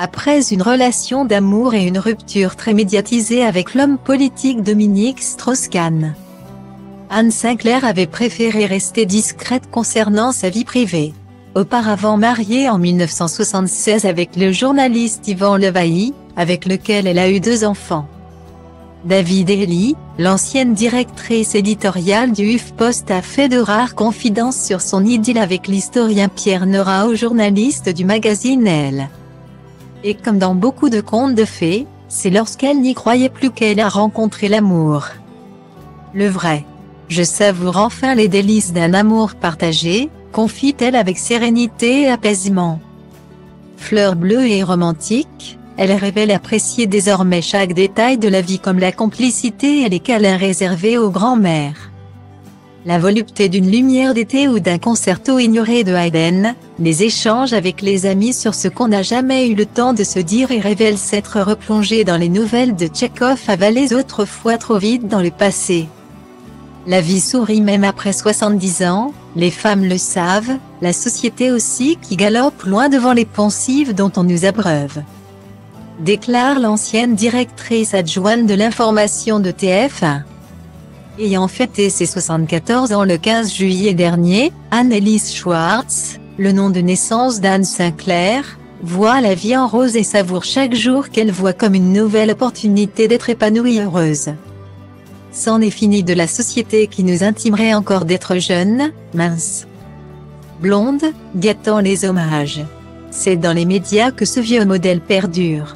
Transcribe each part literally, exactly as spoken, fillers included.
Après une relation d'amour et une rupture très médiatisée avec l'homme politique Dominique Strauss-Kahn, Anne Sinclair avait préféré rester discrète concernant sa vie privée. Auparavant mariée en mille neuf cent soixante-seize avec le journaliste Yvan Levailly, avec lequel elle a eu deux enfants. David Ely, l'ancienne directrice éditoriale du HuffPost, a fait de rares confidences sur son idylle avec l'historien Pierre Nora, journaliste du magazine Elle. Et comme dans beaucoup de contes de fées, c'est lorsqu'elle n'y croyait plus qu'elle a rencontré l'amour. Le vrai. Je savoure enfin les délices d'un amour partagé, confie-t-elle avec sérénité et apaisement. Fleur bleue et romantique, elle révèle apprécier désormais chaque détail de la vie, comme la complicité et les câlins réservés aux grands-mères, la volupté d'une lumière d'été ou d'un concerto ignoré de Haydn, les échanges avec les amis sur ce qu'on n'a jamais eu le temps de se dire, et révèle s'être replongée dans les nouvelles de Tchekhov avalées autrefois trop vite dans le passé. La vie sourit même après soixante-dix ans, les femmes le savent, la société aussi qui galope loin devant les poncifs dont on nous abreuve. Déclare l'ancienne directrice adjointe de l'information de T F un. Ayant fêté ses soixante-quatorze ans le quinze juillet dernier, Anne-Élise Schwartz, le nom de naissance d'Anne Sinclair, voit la vie en rose et savoure chaque jour qu'elle voit comme une nouvelle opportunité d'être épanouie et heureuse. C'en est fini de la société qui nous intimerait encore d'être jeunes, minces, blondes, gâtant les hommages. C'est dans les médias que ce vieux modèle perdure.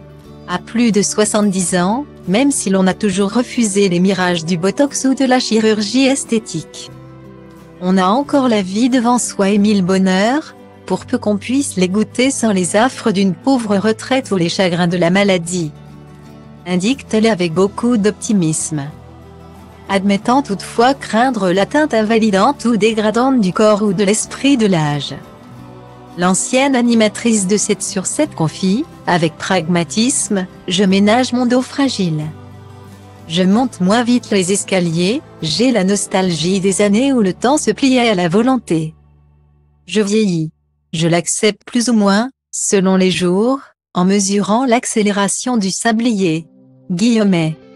À plus de soixante-dix ans, même si l'on a toujours refusé les mirages du botox ou de la chirurgie esthétique, on a encore la vie devant soi et mille bonheurs, pour peu qu'on puisse les goûter sans les affres d'une pauvre retraite ou les chagrins de la maladie, indique-t-elle avec beaucoup d'optimisme, admettant toutefois craindre l'atteinte invalidante ou dégradante du corps ou de l'esprit de l'âge. L'ancienne animatrice de sept sur sept confie, avec pragmatisme, « Je ménage mon dos fragile. Je monte moins vite les escaliers, j'ai la nostalgie des années où le temps se pliait à la volonté. Je vieillis. Je l'accepte plus ou moins, selon les jours, en mesurant l'accélération du sablier. » Guillemet.